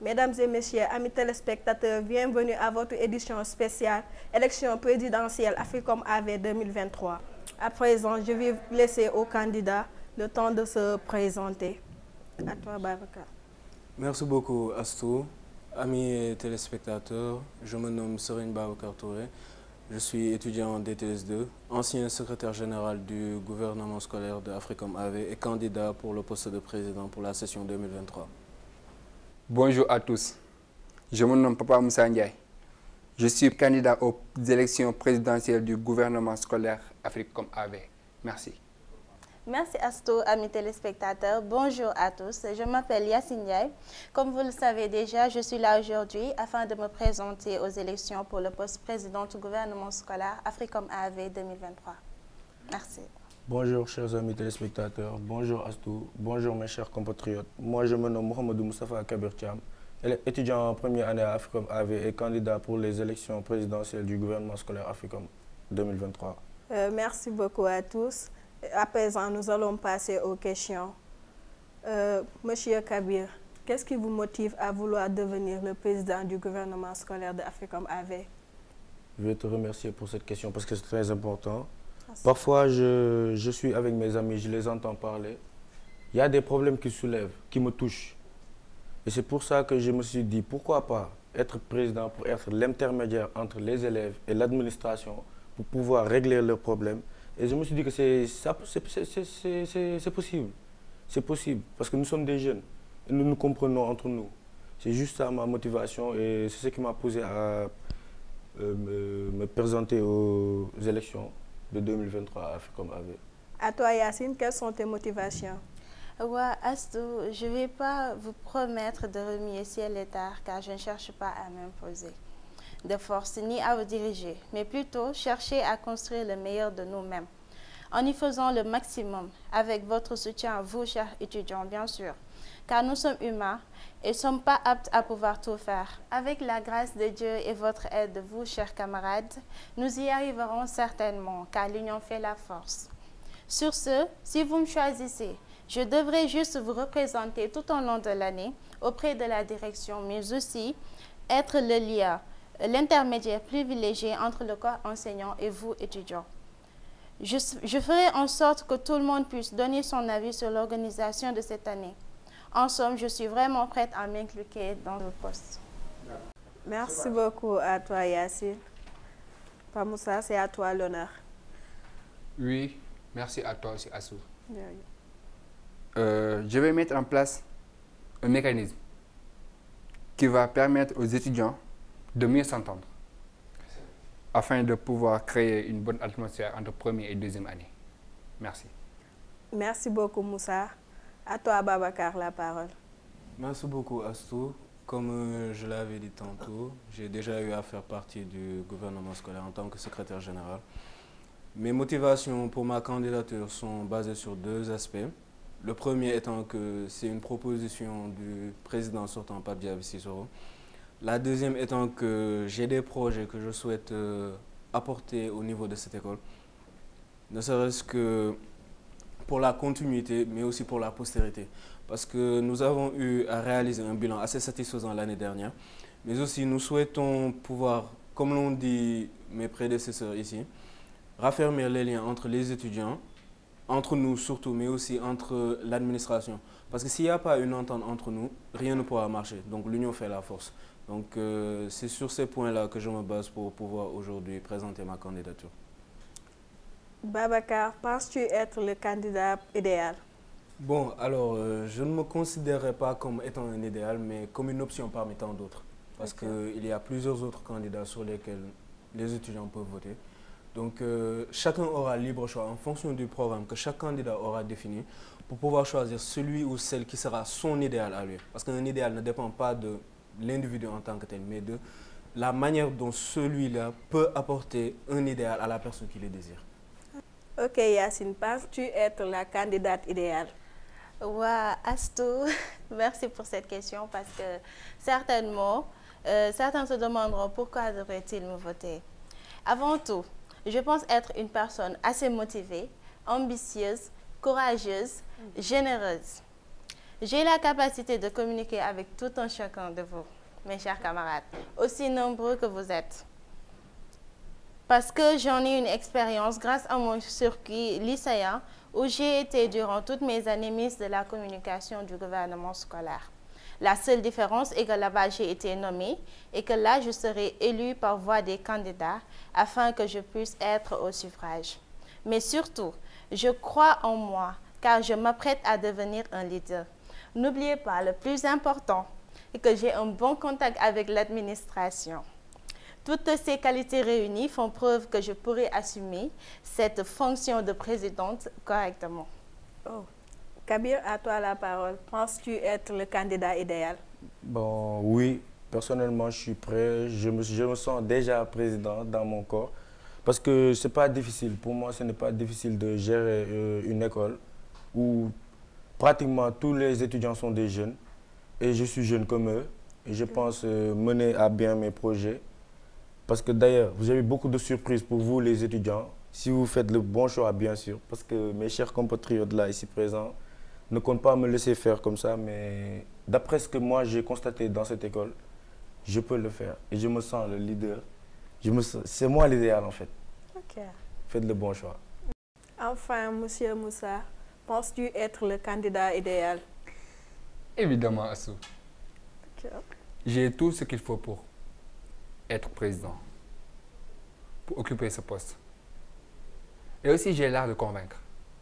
Mesdames et messieurs, amis téléspectateurs, bienvenue à votre édition spéciale élection présidentielle Africom AV 2023. À présent, je vais laisser aux candidats le temps de se présenter. À toi, Babacar. Merci beaucoup, Astou. Amis téléspectateurs, je me nomme Serigne Babacar Touré. Je suis étudiant en DTS2, ancien secrétaire général du gouvernement scolaire de Africom AV et candidat pour le poste de président pour la session 2023. Bonjour à tous, je me nomme Papa Moussa Ndiaye. Je suis candidat aux élections présidentielles du gouvernement scolaire Africom AV. Merci. Merci Astou, amis téléspectateurs. Bonjour à tous, je m'appelle Yacine Ndiaye. Comme vous le savez déjà, je suis là aujourd'hui afin de me présenter aux élections pour le poste président du gouvernement scolaire Africom AV 2023. Merci. Bonjour chers amis téléspectateurs, bonjour Astou, bonjour mes chers compatriotes. Moi je me nomme Mohamedou Moustapha Kabir Thiam, étudiant en première année à Africom AV et candidat pour les élections présidentielles du gouvernement scolaire Africom 2023. Merci beaucoup à tous. À présent, nous allons passer aux questions. Monsieur Kabir, qu'est-ce qui vous motive à vouloir devenir le président du gouvernement scolaire de Africom AV? Je vais te remercier pour cette question parce que c'est très important. Parfois, je suis avec mes amis, je les entends parler. Il y a des problèmes qui soulèvent, qui me touchent. Et c'est pour ça que je me suis dit, pourquoi pas être président pour être l'intermédiaire entre les élèves et l'administration pour pouvoir régler leurs problèmes. Et je me suis dit que c'est possible. C'est possible parce que nous sommes des jeunes et nous nous comprenons entre nous. C'est juste ça ma motivation et c'est ce qui m'a poussé à me présenter aux élections de 2023 à Africom AV. À toi Yacine, quelles sont tes motivations? Ouais, Astou, je ne vais pas vous promettre de remuer ciel et terre car je ne cherche pas à m'imposer de force ni à vous diriger, mais plutôt chercher à construire le meilleur de nous-mêmes, en y faisant le maximum, avec votre soutien, vous, chers étudiants, bien sûr, car nous sommes humains et ne sommes pas aptes à pouvoir tout faire. Avec la grâce de Dieu et votre aide, vous, chers camarades, nous y arriverons certainement, car l'union fait la force. Sur ce, si vous me choisissez, je devrais juste vous représenter tout au long de l'année auprès de la direction, mais aussi être le lien, l'intermédiaire privilégié entre le corps enseignant et vous, étudiants. Je ferai en sorte que tout le monde puisse donner son avis sur l'organisation de cette année. En somme, je suis vraiment prête à m'impliquer dans le poste. Merci beaucoup à toi, Yacine. Pamoussa, c'est à toi l'honneur. Oui, merci à toi aussi, Assou. Je vais mettre en place un mécanisme qui va permettre aux étudiants de mieux s'entendre afin de pouvoir créer une bonne atmosphère entre première et deuxième année. Merci. Merci beaucoup, Moussa. À toi, Babacar, la parole. Merci beaucoup, Astou. Comme je l'avais dit tantôt, j'ai déjà eu à faire partie du gouvernement scolaire en tant que secrétaire général. Mes motivations pour ma candidature sont basées sur deux aspects. Le premier étant que c'est une proposition du président sortant, Pape Diaby Sissoko. La deuxième étant que j'ai des projets que je souhaite apporter au niveau de cette école, ne serait-ce que pour la continuité, mais aussi pour la postérité. Parce que nous avons eu à réaliser un bilan assez satisfaisant l'année dernière, mais aussi nous souhaitons pouvoir, comme l'ont dit mes prédécesseurs ici, raffermir les liens entre les étudiants, entre nous surtout, mais aussi entre l'administration. Parce que s'il n'y a pas une entente entre nous, rien ne pourra marcher. Donc l'union fait la force. Donc c'est sur ces points-là que je me base pour pouvoir aujourd'hui présenter ma candidature. Babacar, penses-tu être le candidat idéal? Bon, alors je ne me considérerais pas comme étant un idéal, mais comme une option parmi tant d'autres. Parce qu'il y a plusieurs autres candidats sur lesquels les étudiants peuvent voter. Donc chacun aura libre choix en fonction du programme que chaque candidat aura défini pour pouvoir choisir celui ou celle qui sera son idéal à lui. Parce qu'un idéal ne dépend pas de l'individu en tant que tel, mais de la manière dont celui-là peut apporter un idéal à la personne qui le désire. Ok Yacine, penses-tu être la candidate idéale? Ouais, Astou, merci pour cette question parce que certainement, certains se demanderont pourquoi devraient-ils me voter. Avant tout, je pense être une personne assez motivée, ambitieuse, courageuse, généreuse. J'ai la capacité de communiquer avec tout un chacun de vous, mes chers camarades, aussi nombreux que vous êtes. Parce que j'en ai une expérience grâce à mon circuit lycéen où j'ai été durant toutes mes années ministre de la communication du gouvernement scolaire. La seule différence est que là-bas j'ai été nommée et que là je serai élue par voie des candidats afin que je puisse être au suffrage. Mais surtout, je crois en moi car je m'apprête à devenir un leader. N'oubliez pas, le plus important est que j'ai un bon contact avec l'administration. Toutes ces qualités réunies font preuve que je pourrai assumer cette fonction de présidente correctement. Oh. Kabir, à toi la parole. Penses-tu être le candidat idéal? Bon, oui, personnellement, je suis prêt. Je me sens déjà président dans mon corps. Parce que ce n'est pas difficile. Pour moi, ce n'est pas difficile de gérer une école où pratiquement tous les étudiants sont des jeunes. Et je suis jeune comme eux. Et je pense mener à bien mes projets. Parce que d'ailleurs, vous avez beaucoup de surprises pour vous, les étudiants. Si vous faites le bon choix, bien sûr. Parce que mes chers compatriotes là, ici présents, ne comptent pas me laisser faire comme ça. Mais d'après ce que moi, j'ai constaté dans cette école, je peux le faire. Et je me sens le leader. C'est moi l'idéal, en fait. Ok. Faites le bon choix. Enfin, Monsieur Moussa, penses-tu être le candidat idéal? Évidemment, Assou. Ok. J'ai tout ce qu'il faut pour être président, pour occuper ce poste. Et aussi, j'ai l'art de convaincre.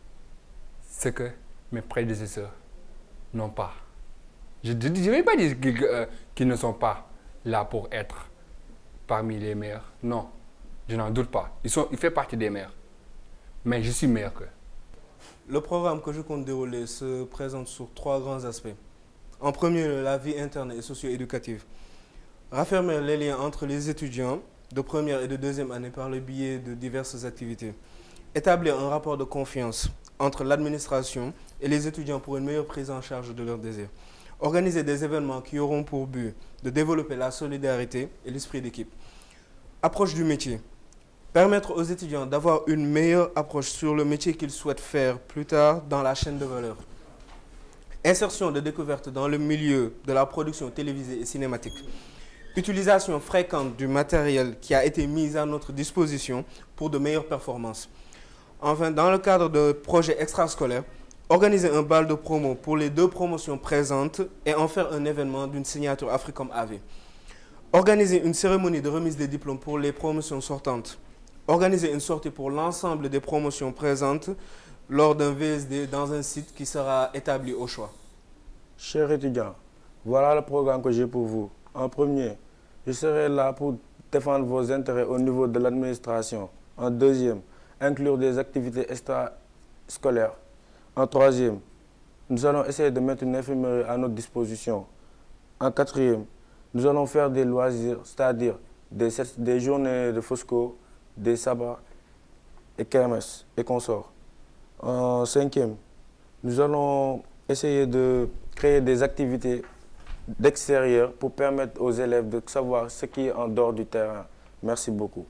Ce que mes prédécesseurs n'ont pas. Je ne vais pas dire qu'ils ne sont pas là pour être parmi les meilleurs. Non, je n'en doute pas. Ils font partie des meilleurs. Mais je suis meilleur qu'eux. Le programme que je compte dérouler se présente sur 3 grands aspects. En premier, la vie interne et socio-éducative. Raffermir les liens entre les étudiants de première et de deuxième année par le biais de diverses activités. Établir un rapport de confiance entre l'administration et les étudiants pour une meilleure prise en charge de leurs désirs. Organiser des événements qui auront pour but de développer la solidarité et l'esprit d'équipe. Approche du métier. Permettre aux étudiants d'avoir une meilleure approche sur le métier qu'ils souhaitent faire plus tard dans la chaîne de valeur. Insertion de découverte dans le milieu de la production télévisée et cinématique. Utilisation fréquente du matériel qui a été mis à notre disposition pour de meilleures performances. Enfin, dans le cadre de projets extrascolaires, organiser un bal de promo pour les 2 promotions présentes et en faire un événement d'une signature Africom AV. Organiser une cérémonie de remise des diplômes pour les promotions sortantes. Organiser une sortie pour l'ensemble des promotions présentes lors d'un VSD dans un site qui sera établi au choix. Chers étudiants, voilà le programme que j'ai pour vous. En premier, je serai là pour défendre vos intérêts au niveau de l'administration. En deuxième, inclure des activités extrascolaires. En troisième, nous allons essayer de mettre une infirmerie à notre disposition. En quatrième, nous allons faire des loisirs, c'est-à-dire des journées de Fosco, des sabbats et kermesses et consorts. En cinquième, nous allons essayer de créer des activités d'extérieur pour permettre aux élèves de savoir ce qui est en dehors du terrain. Merci beaucoup.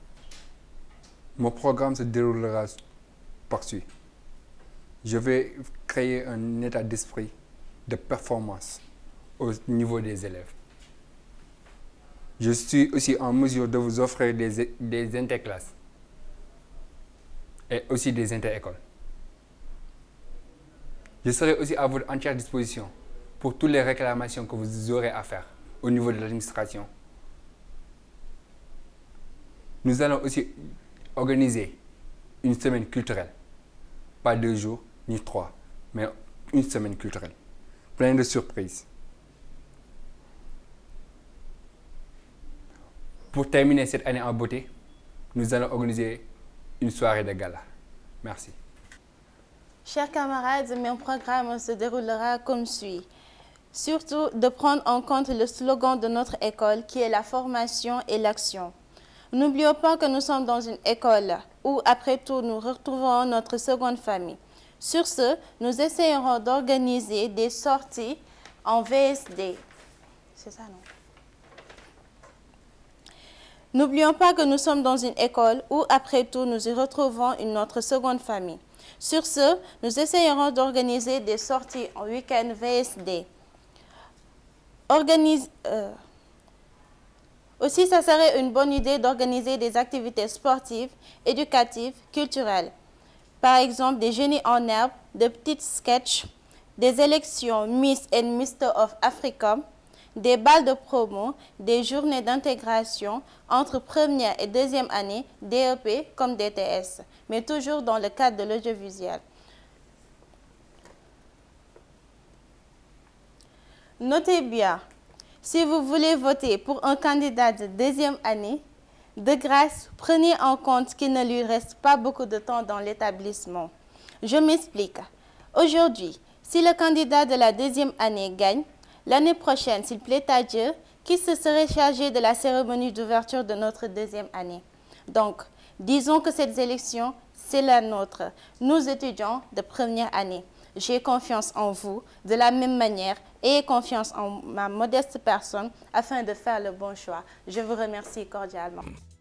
Mon programme se déroulera par suite. Je vais créer un état d'esprit de performance au niveau des élèves. Je suis aussi en mesure de vous offrir des interclasses et aussi des inter-écoles. Je serai aussi à votre entière disposition pour toutes les réclamations que vous aurez à faire au niveau de l'administration. Nous allons aussi organiser une semaine culturelle. Pas 2 jours, ni 3, mais une semaine culturelle. Plein de surprises. Pour terminer cette année en beauté, nous allons organiser une soirée de gala. Merci. Chers camarades, mon programme se déroulera comme suit. Surtout de prendre en compte le slogan de notre école qui est la formation et l'action. N'oublions pas que nous sommes dans une école où, après tout, nous retrouvons notre seconde famille. Sur ce, nous essayerons d'organiser des sorties en VSD. C'est ça, non? N'oublions pas que nous sommes dans une école où, après tout, nous y retrouvons notre seconde famille. Sur ce, nous essayerons d'organiser des sorties en week-end VSD. Aussi, ça serait une bonne idée d'organiser des activités sportives, éducatives, culturelles. Par exemple, des génies en herbe, de petits sketchs, des élections Miss et Mr. of Africa, des balles de promo, des journées d'intégration entre première et deuxième année, DEP comme DTS, mais toujours dans le cadre de l'audiovisuel. Notez bien, si vous voulez voter pour un candidat de deuxième année, de grâce, prenez en compte qu'il ne lui reste pas beaucoup de temps dans l'établissement. Je m'explique. Aujourd'hui, si le candidat de la deuxième année gagne, l'année prochaine, s'il plaît à Dieu, qui se serait chargé de la cérémonie d'ouverture de notre deuxième année? Donc, disons que cette élection, c'est la nôtre, nous étudiants de première année. J'ai confiance en vous, de la même manière, ayez confiance en ma modeste personne afin de faire le bon choix. Je vous remercie cordialement.